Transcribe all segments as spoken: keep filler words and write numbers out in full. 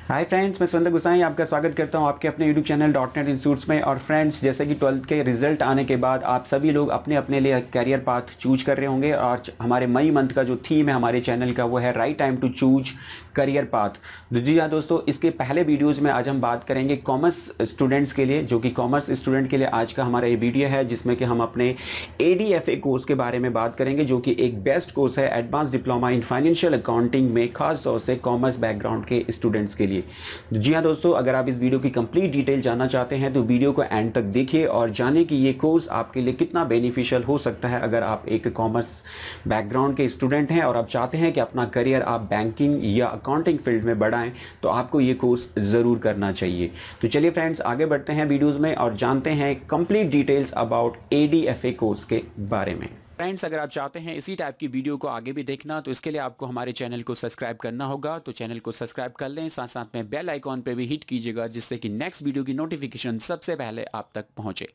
Hi friends, मैं सुरेंद्र गुसाई आपका स्वागत करता हूं आपके अपने YouTube channel dot net institutes में। और फ्रेंड्स, जैसे कि ट्वेल्थ के रिजल्ट आने के बाद आप सभी लोग अपने अपने लिए कैरियर पाथ चूज कर रहे होंगे। और हमारे मई मंथ का जो थीम है हमारे चैनल का वो है right time to choose career path. जी हाँ दोस्तों, इसके पहले वीडियोज़ में आज हम बात करेंगे कॉमर्स स्टूडेंट्स के लिए, जो कि कॉमर्स स्टूडेंट के लिए आज का हमारा ये वीडियो है, जिसमें कि हम अपने A D F A course के बारे में बात करेंगे, जो कि एक बेस्ट कोर्स है advance diploma in financial accounting में, खास तौर से कॉमर्स बैकग्राउंड के स्टूडेंट्स के लिए। जी हाँ दोस्तों, अगर आप इस वीडियो की कंप्लीट डिटेल जानना चाहते हैं तो वीडियो को एंड तक देखिए और जानिए कि ये कोर्स आपके लिए कितना बेनिफिशियल हो सकता है। अगर आप एक कॉमर्स बैकग्राउंड के स्टूडेंट हैं और आप चाहते हैं कि अपना करियर आप बैंकिंग या अकाउंटिंग फील्ड में बढ़ाएं, तो आपको ये कोर्स ज़रूर करना चाहिए। तो चलिए फ्रेंड्स, आगे बढ़ते हैं वीडियोज़ में और जानते हैं complete details about A D F A course के बारे में। फ्रेंड्स, अगर आप चाहते हैं इसी टाइप की वीडियो को आगे भी देखना, तो इसके लिए आपको हमारे चैनल को सब्सक्राइब करना होगा। तो चैनल को सब्सक्राइब कर लें, साथ साथ में बेल आइकॉन पे भी हिट कीजिएगा, जिससे कि नेक्स्ट वीडियो की नोटिफिकेशन सबसे पहले आप तक पहुंचे।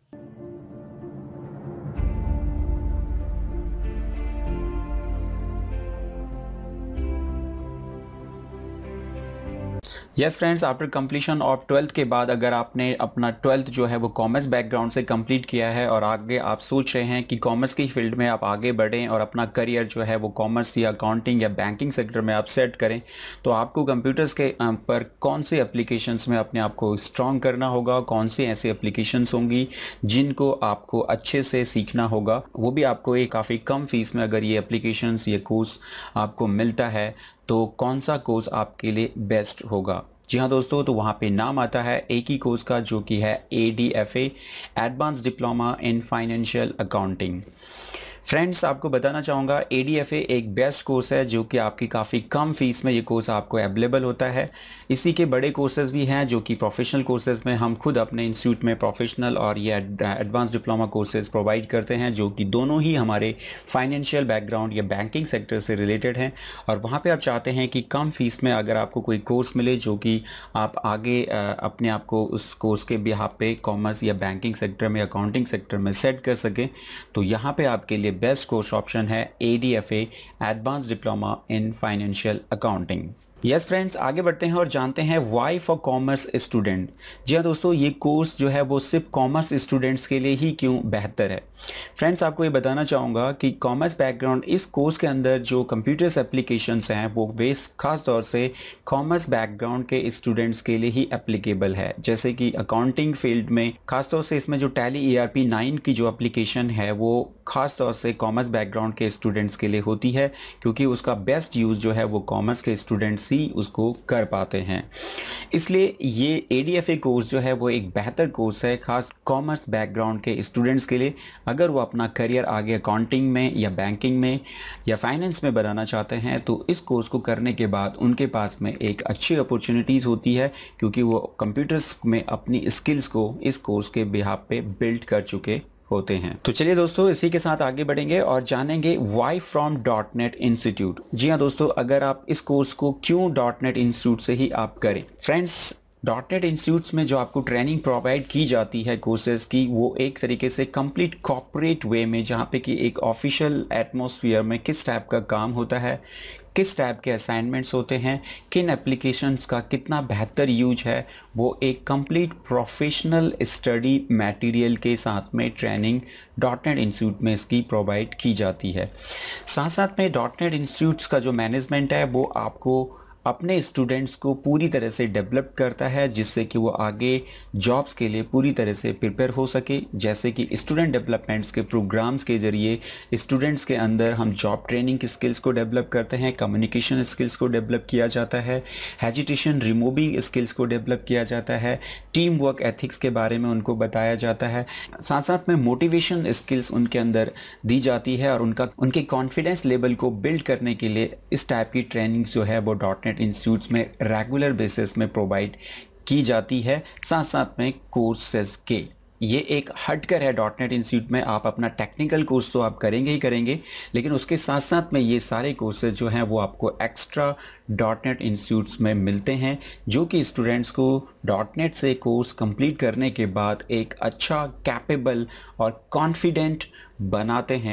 Yes friends, after completion of twelfth के बाद अगर आपने अपना ट्वेल्थ जो है वो कॉमर्स बैकग्राउंड से कंप्लीट किया है और आगे आप सोच रहे हैं कि कॉमर्स की फील्ड में आप आगे बढ़ें और अपना करियर जो है वो कॉमर्स या अकाउंटिंग या बैंकिंग सेक्टर में आप सेट करें, तो आपको कंप्यूटर्स के पर कौन से एप्लीकेशंस में अपने आप को स्ट्रॉन्ग करना होगा, कौन सी ऐसी एप्लीकेशंस होंगी जिनको आपको अच्छे से सीखना होगा, वो भी आपको एक काफ़ी कम फीस में अगर ये एप्लीकेशंस ये कोर्स आपको मिलता है, तो कौन सा कोर्स आपके लिए बेस्ट होगा। जी हाँ दोस्तों, तो वहाँ पे नाम आता है एक ही कोर्स का, जो कि है A D F A, advance diploma in financial accounting. Friends, आपको बताना चाहूँगा ए डी एफ ए एक बेस्ट कोर्स है, जो कि आपकी काफ़ी कम फीस में ये कोर्स आपको अवेलेबल होता है। इसी के बड़े कोर्सेज़ भी हैं, जो कि प्रोफेशनल कोर्सेज़ में हम खुद अपने इंस्टीट्यूट में प्रोफेशनल और ये एडवांस डिप्लोमा कोर्सेज़ प्रोवाइड करते हैं, जो कि दोनों ही हमारे फाइनेंशियल बैकग्राउंड या बैंकिंग सेक्टर से रिलेटेड हैं। और वहाँ पर आप चाहते हैं कि कम फीस में अगर आपको कोई कोर्स मिले जो कि आप आगे अपने आप को उस कोर्स के बिहाफ पे कॉमर्स या बैंकिंग सेक्टर में, अकाउंटिंग सेक्टर में सेट कर सकें, तो यहाँ पर आपके लिए बेस्ट कोर्स ऑप्शन है A D F A, advance diploma in financial accounting. Yes friends, आगे बढ़ते हैं और जानते हैं वाई फॉर कॉमर्स स्टूडेंट। जी हाँ दोस्तों, ये कोर्स जो है वो सिर्फ कॉमर्स स्टूडेंट्स के लिए ही क्यों बेहतर है। फ्रेंड्स, आपको ये बताना चाहूँगा कि कॉमर्स बैकग्राउंड इस कोर्स के अंदर जो कंप्यूटर्स एप्लीकेशंस हैं वो वेस खास तौर से कॉमर्स बैकग्राउंड के स्टूडेंट्स के लिए ही एप्लीकेबल है। जैसे कि अकाउंटिंग फील्ड में खास तौर से इसमें जो Tally E R P nine की जो एप्लीकेशन है वो खास तौर से कॉमर्स बैकग्राउंड के स्टूडेंट्स के लिए होती है, क्योंकि उसका बेस्ट यूज़ जो है वो कॉमर्स के स्टूडेंट्स ही उसको कर पाते हैं। इसलिए ये A D F A course जो है वो एक बेहतर कोर्स है खास कॉमर्स बैकग्राउंड के स्टूडेंट्स के लिए। अगर वो अपना करियर आगे अकाउंटिंग में या बैंकिंग में या फाइनेंस में बनाना चाहते हैं, तो इस कोर्स को करने के बाद उनके पास में एक अच्छी अपॉर्चुनिटीज़ होती है, क्योंकि वो कंप्यूटर्स में अपनी स्किल्स को इस कोर्स के बिहाफ पे बिल्ड कर चुके होते हैं। तो चलिए दोस्तों, इसी के साथ आगे बढ़ेंगे और जानेंगे why from dot net institute. जी हाँ दोस्तों, अगर आप इस कोर्स को क्यों डॉट नेट इंस्टीट्यूट से ही आप करें। फ्रेंड्स, डॉट नेट इंस्टीट्यूट्स में जो आपको ट्रेनिंग प्रोवाइड की जाती है कोर्सेज की, वो एक तरीके से कंप्लीट कॉर्पोरेट वे में, जहाँ पे कि एक ऑफिशियल एटमॉस्फेयर में किस टाइप का काम होता है, किस टाइप के असाइनमेंट्स होते हैं, किन एप्लीकेशंस का कितना बेहतर यूज है, वो एक कंप्लीट प्रोफेशनल स्टडी मटेरियल के साथ में ट्रेनिंग डॉट नेट इंस्टीट्यूट में इसकी प्रोवाइड की जाती है। साथ साथ में डॉट नेट इंस्टीट्यूट्स का जो मैनेजमेंट है वो आपको अपने स्टूडेंट्स को पूरी तरह से डेवलप करता है, जिससे कि वो आगे जॉब्स के लिए पूरी तरह से प्रिपेयर हो सके। जैसे कि स्टूडेंट डेवलपमेंट्स के प्रोग्राम्स के ज़रिए स्टूडेंट्स के अंदर हम जॉब ट्रेनिंग स्किल्स को डेवलप करते हैं, कम्युनिकेशन स्किल्स को डेवलप किया जाता है, हेजिटेशन रिमूविंग स्किल्स को डेवलप किया जाता है, टीम वर्क एथिक्स के बारे में उनको बताया जाता है, साथ साथ में मोटिवेशन स्किल्स उनके अंदर दी जाती है और उनका उनके कॉन्फिडेंस लेवल को बिल्ड करने के लिए इस टाइप की ट्रेनिंग्स जो है वो डॉट नेट इंस्टीट्यूट्स में रेगुलर बेसिस में प्रोवाइड की जाती है। साथ साथ में कोर्सेज के ये एक हटकर है डॉट नेट इंस्टीट्यूट में, आप अपना टेक्निकल कोर्स तो आप करेंगे ही करेंगे, लेकिन उसके साथ साथ में ये सारे कोर्सेज जो हैं वो आपको एक्स्ट्रा डॉट नेट इंस्टीट्यूट्स में मिलते हैं, जो कि स्टूडेंट्स को डॉट नेट से कोर्स कंप्लीट करने के बाद एक अच्छा कैपेबल और कॉन्फिडेंट बनाते हैं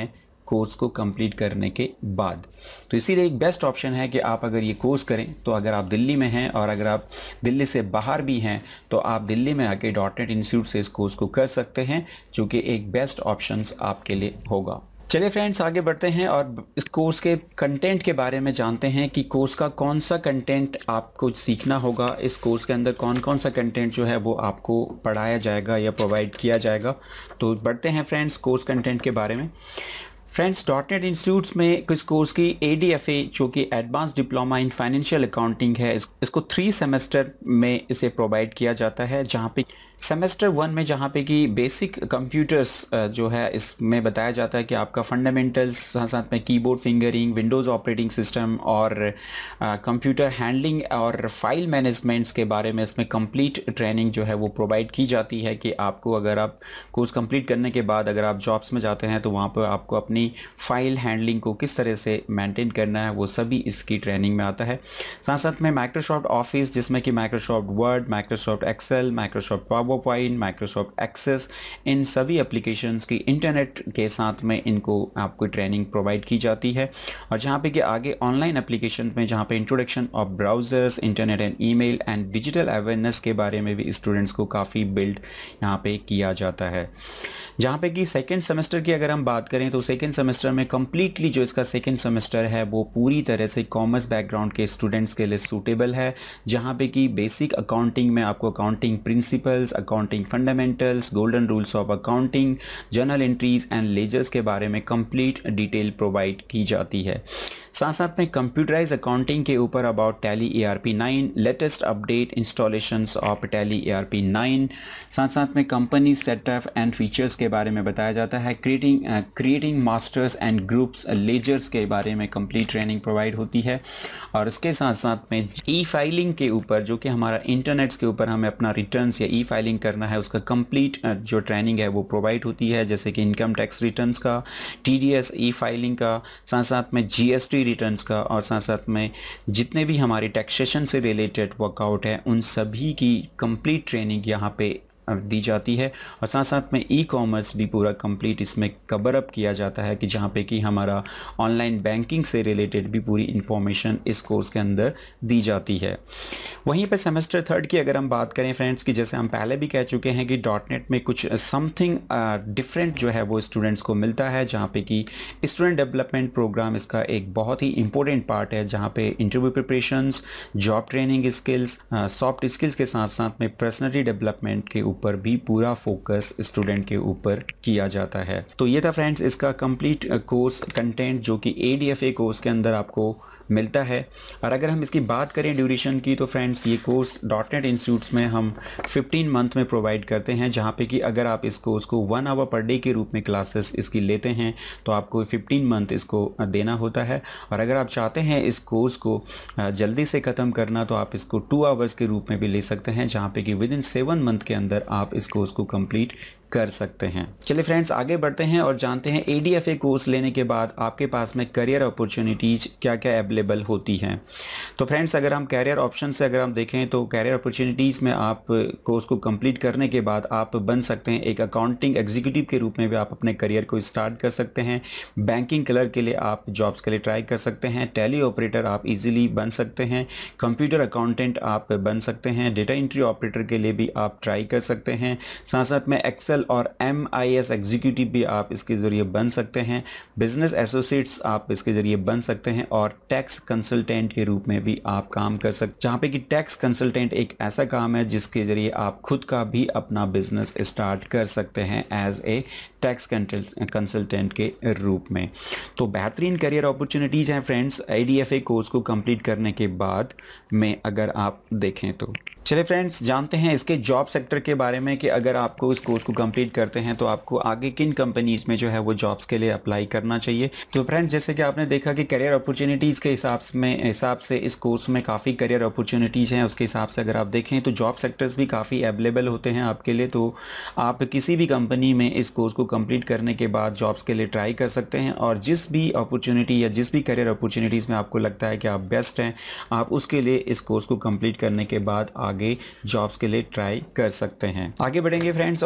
कोर्स को कंप्लीट करने के बाद। तो इसीलिए एक बेस्ट ऑप्शन है कि आप अगर ये कोर्स करें तो अगर आप दिल्ली में हैं और अगर आप दिल्ली से बाहर भी हैं तो आप दिल्ली में आके डॉट नेट इंस्टीट्यूट से इस कोर्स को कर सकते हैं, जो कि एक बेस्ट ऑप्शंस आपके लिए होगा। चलिए फ्रेंड्स, आगे बढ़ते हैं और इस कोर्स के कंटेंट के बारे में जानते हैं कि कोर्स का कौन सा कंटेंट आपको सीखना होगा। इस कोर्स के अंदर कौन कौन सा कंटेंट जो है वो आपको पढ़ाया जाएगा या प्रोवाइड किया जाएगा। तो बढ़ते हैं फ्रेंड्स कोर्स कंटेंट के बारे में। फ्रेंड्स, डॉट नेट इंस्टीट्यूट्स में इस कोर्स की ए डी एफ ए जो कि advance diploma in financial accounting है, इस, इसको थ्री सेमेस्टर में इसे प्रोवाइड किया जाता है। जहाँ पे सेमेस्टर वन में जहाँ पे कि बेसिक कंप्यूटर्स जो है इसमें बताया जाता है कि आपका फंडामेंटल्स, साथ साथ में keyboard fingering, Windows operating system और कंप्यूटर हैंडलिंग और फाइल मैनेजमेंट्स के बारे में इसमें कंप्लीट ट्रेनिंग जो है वो प्रोवाइड की जाती है कि आपको अगर आप कोर्स कंप्लीट करने के बाद अगर आप जॉब्स में जाते हैं तो वहाँ पर आपको अपनी फाइल हैंडलिंग को किस तरह से मेंटेन करना है वो सभी इसकी ट्रेनिंग में आता है। साथ साथ में माइक्रोसॉफ्ट ऑफिस, जिसमें कि Microsoft Word, Microsoft Excel, Microsoft PowerPoint, Microsoft Access, इन सभी एप्लीकेशंस की इंटरनेट के साथ में इनको आपको ट्रेनिंग प्रोवाइड की जाती है। और जहाँ पे कि आगे ऑनलाइन एप्लीकेशन में जहाँ पे introduction of browsers, internet and email and digital awareness के बारे में भी स्टूडेंट्स को काफ़ी बिल्ड यहाँ पे किया जाता है। जहाँ पे कि सेकेंड सेमेस्टर की अगर हम बात करें तो सेकेंड सेमेस्टर में कम्प्लीटली जो इसका सेकेंड सेमेस्टर है वो पूरी तरह से कॉमर्स बैकग्राउंड के स्टूडेंट्स के लिए सूटेबल है। जहाँ पे कि बेसिक अकाउंटिंग में आपको accounting principles, accounting fundamentals, golden rules of accounting, journal entries and ledgers के बारे में कंप्लीट डिटेल प्रोवाइड की जाती है। साथ साथ में कंप्यूटराइज अकाउंटिंग के ऊपर about Tally A R P nine, latest update installations of Tally A R P nine, साथ साथ में कंपनी सेटअप एंड फीचर्स के बारे में बताया जाता है। Creating creating masters and groups ledgers के बारे में कंप्लीट ट्रेनिंग प्रोवाइड होती है। और इसके साथ साथ में ई फाइलिंग के ऊपर, जो कि हमारा इंटरनेट्स के ऊपर हमें अपना रिटर्न्स या ई फाइलिंग करना है, उसका कंप्लीट जो ट्रेनिंग है वो प्रोवाइड होती है, जैसे कि इनकम टैक्स रिटर्न्स का, T D S E filing का, साथ साथ में जी एस टी रिटर्न्स का, और साथ साथ में जितने भी हमारी टैक्सेशन से रिलेटेड वर्कआउट है उन सभी की कंप्लीट ट्रेनिंग यहाँ पे दी जाती है। और साथ साथ में ई कॉमर्स भी पूरा कंप्लीट इसमें कवर अप किया जाता है कि जहाँ पे कि हमारा ऑनलाइन बैंकिंग से रिलेटेड भी पूरी इंफॉर्मेशन इस कोर्स के अंदर दी जाती है। वहीं पे सेमेस्टर थर्ड की अगर हम बात करें फ्रेंड्स, कि जैसे हम पहले भी कह चुके हैं कि डॉट नेट में कुछ समथिंग डिफरेंट जो है वो स्टूडेंट्स को मिलता है, जहाँ पे कि स्टूडेंट डेवलपमेंट प्रोग्राम इसका एक बहुत ही इंपॉर्टेंट पार्ट है, जहाँ पे interview preparations, job training skills, soft skills के साथ साथ में पर्सनैलिटी डेवलपमेंट के ऊपर भी पूरा फोकस स्टूडेंट के ऊपर किया जाता है। तो ये था फ्रेंड्स इसका कंप्लीट कोर्स कंटेंट जो कि A D F A course के अंदर आपको मिलता है। और अगर हम इसकी बात करें ड्यूरेशन की तो फ्रेंड्स ये कोर्स डॉट नेट इंस्टीट्यूट्स में हम फिफ्टीन मंथ में प्रोवाइड करते हैं, जहाँ पे कि अगर आप इस कोर्स को वन आवर पर डे के रूप में क्लासेस इसकी लेते हैं तो आपको फिफ्टीन मंथ इसको देना होता है। और अगर आप चाहते हैं इस कोर्स को जल्दी से ख़त्म करना तो आप इसको टू आवर्स के रूप में भी ले सकते हैं, जहाँ पे कि विद इन सेवन मंथ के अंदर आप इस कोर्स को कंप्लीट कर सकते हैं। चलिए फ्रेंड्स आगे बढ़ते हैं और जानते हैं A D F A course लेने के बाद आपके पास में करियर अपॉर्चुनिटीज़ क्या क्या अवेलेबल होती हैं। तो फ्रेंड्स अगर हम करियर ऑप्शन से अगर हम देखें तो करियर अपॉर्चुनिटीज़ में आप कोर्स को कंप्लीट करने के बाद आप बन सकते हैं एक अकाउंटिंग एग्जीक्यूटिव के रूप में भी आप अपने करियर को स्टार्ट कर सकते हैं। बैंकिंग क्लर्क के लिए आप जॉब्स के लिए ट्राई कर सकते हैं। टैली ऑपरेटर आप ईजिली बन सकते हैं। कंप्यूटर अकाउंटेंट आप बन सकते हैं। डेटा एंट्री ऑपरेटर के लिए भी आप ट्राई कर सकते हैं। साथ साथ में एक्सेल और एम आई एस एग्जीक्यूटिव भी आप इसके ज़रिए बन सकते हैं। बिजनेस एसोसिएट्स आप इसके ज़रिए बन सकते हैं और टैक्स कंसल्टेंट के रूप में भी आप काम कर सकते, जहाँ पे कि टैक्स कंसल्टेंट एक ऐसा काम है जिसके ज़रिए आप खुद का भी अपना बिजनेस स्टार्ट कर सकते हैं एज ए टैक्स कंसल्टेंट के रूप में। तो बेहतरीन करियर अपॉर्चुनिटीज़ हैं friends A D F A course को कंप्लीट करने के बाद में अगर आप देखें तो। चलिए फ्रेंड्स जानते हैं इसके जॉब सेक्टर के बारे में कि अगर आपको इस कोर्स को कंप्लीट करते हैं तो आपको आगे किन कंपनीज़ में जो है वो जॉब्स के लिए अप्लाई करना चाहिए। तो फ्रेंड्स जैसे कि आपने देखा कि करियर अपॉर्चुनिटीज़ के हिसाब में हिसाब से इस कोर्स में काफ़ी करियर अपॉर्चुनिटीज़ हैं, उसके हिसाब से अगर आप देखें तो जॉब सेक्टर्स भी काफ़ी अवेलेबल होते हैं आपके लिए। तो आप किसी भी कंपनी में इस कोर्स को कंप्लीट करने के बाद जॉब्स के लिए ट्राई कर सकते हैं और जिस भी अपॉर्चुनिटी या जिस भी करियर अपॉर्चुनिटीज़ में आपको लगता है कि आप बेस्ट हैं, आप उसके लिए इस कोर्स को कंप्लीट करने के बाद आगे जॉब्स के लिए ट्राई कर सकते हैं। आगे बढ़ेंगे फ्रेंड्स और जानेंगे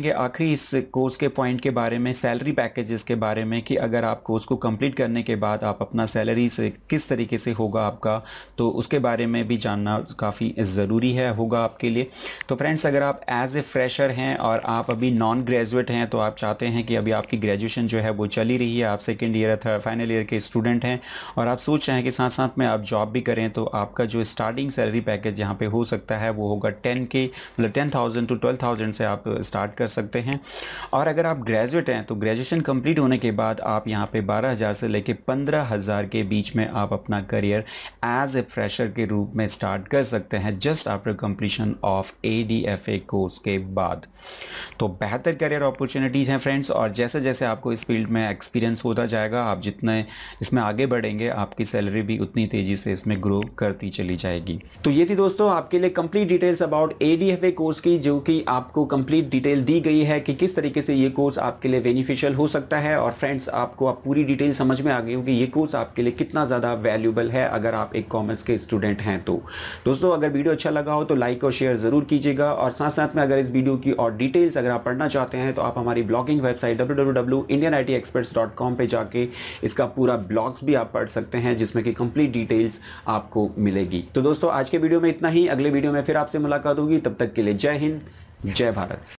जानेंगे आखिरी इस कोर्स के पॉइंट के बारे में, सैलरी पैकेजेस के बारे में, कि अगर आप कोर्स को कंप्लीट करने के बाद आप अपना सैलरी से किस तरीके से होगा आपका, तो उसके बारे में भी जानना काफ़ी ज़रूरी है होगा आपके लिए। तो फ्रेंड्स, अगर आप एज ए फ्रेशर हैं और आप अभी नॉन ग्रेजुएट हैं, तो आप चाहते हैं कि अभी आपकी ग्रेजुएशन जो है वो चली रही है, आप second year third final year के स्टूडेंट हैं और आप सोच रहे हैं कि साथ साथ में आप जॉब भी करें, तो आपका जो स्टार्टिंग सैलरी पैकेज यहाँ पे हो सकता है वो होगा टेन के मतलब ten thousand to twelve thousand से आप स्टार्ट कर सकते हैं। और अगर आप ग्रेजुएट हैं तो ग्रेजुएशन कंप्लीट होने के बाद आप यहाँ पे बारह हज़ार से लेके पंद्रह हज़ार के बीच में आप अपना करियर एज ए फ्रेशर के रूप में स्टार्ट कर सकते हैं just after completion of A D F A course के बाद। तो बेहतर करियर अपॉर्चुनिटीज़ हैं फ्रेंड्स, और जैसे जैसे आपको इस फील्ड में एक्सपीरियंस होता जाएगा, आप जितने इसमें आगे बढ़ेंगे आपकी सैलरी भी उतनी तेज़ी से इसमें ग्रो करती चली जाएगी। तो ये थी दोस्तों आपके लिए complete details about A D F A course की, जो कि आपको कंप्लीट डिटेल दी गई है कि किस तरीके से ये कोर्स आपके लिए बेनिफिशियल हो सकता है। और फ्रेंड्स, आपको आप पूरी डिटेल समझ में आ गई होगी ये कोर्स आपके लिए कितना ज़्यादा वैल्यूबल है अगर आप एक कॉमर्स के स्टूडेंट हैं। तो दोस्तों, अगर वीडियो अच्छा लगा हो तो लाइक और शेयर ज़रूर कीजिएगा, और साथ साथ में अगर इस वीडियो की और डिटेल्स अगर आप पढ़ना चाहते हैं तो आप हमारी blogging website W W W dot Indian I T experts dot com पे जाके इसका पूरा ब्लॉग्स भी आप पढ़ सकते हैं, जिसमें कि कंप्लीट डिटेल्स आपको मिलेगी। तो दोस्तों, आज के वीडियो में इतना ही। अगले वीडियो में फिर आपसे मुलाकात होगी, तब तक के लिए जय हिंद, जय भारत।